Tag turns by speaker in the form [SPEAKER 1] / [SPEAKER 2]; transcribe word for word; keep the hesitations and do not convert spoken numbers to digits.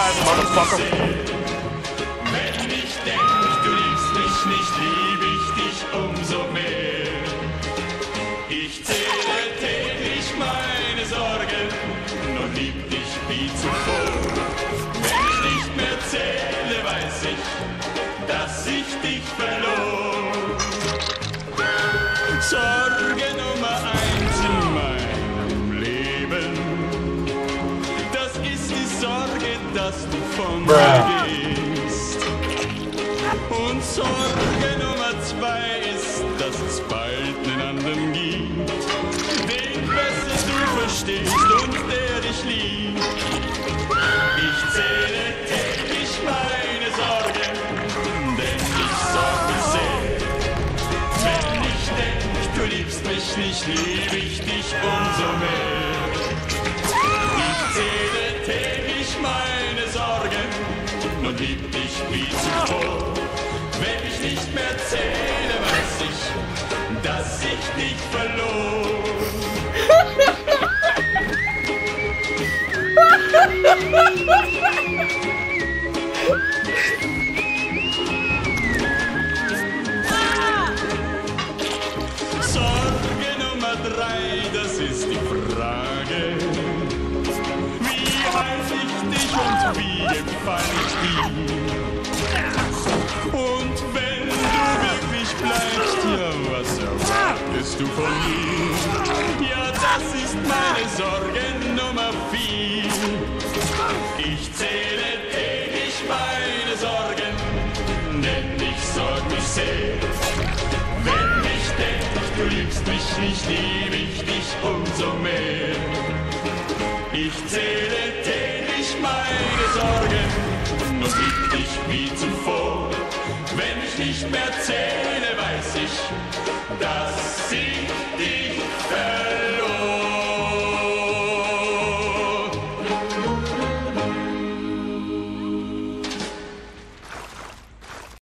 [SPEAKER 1] ass motherfucker.
[SPEAKER 2] Wenn ich denk, du liebst mich nicht, lieb ich dich umso mehr. Ich zähle täglich meine Sorgen und lieb dich wie zuvor. Wenn ich nicht mehr zähle, weiß ich, dass ich dich verlor. Sorge Nummer eins in meinem Leben, das ist die Sorge, dass du von mir gehst. Und Sorge Nummer zwei ist, dass es bald einen anderen gibt, den besser du verstehst und der dich liebt. Ich zähle täglich meine Sorgen, denn ich sorge sehr. Wenn ich denk, du liebst mich nicht, lieb ich dich umso mehr. Ich zähle täglich meine Sorgen und lieb dich wie zuvor. Wenn ich nicht mehr zähle, weiß ich, dass ich dich verlor. Sorge Nummer drei, das ist die Frage. Wie heiß ich dich und wie gefall ich dir? Und wenn du wirklich bleibst, ja, was erwartest du von mir? Ja, das ist meine Sorge Nummer vier. Ich zähle täglich meine Sorgen, denn ich sorg mich sehr. Wenn ich denk, du liebst mich nicht, lieb ich dich umso mehr. Ich zähle täglich meine Sorgen und lieb dich wie zuvor. Wenn ich nicht mehr zähle, weiß ich, dass ich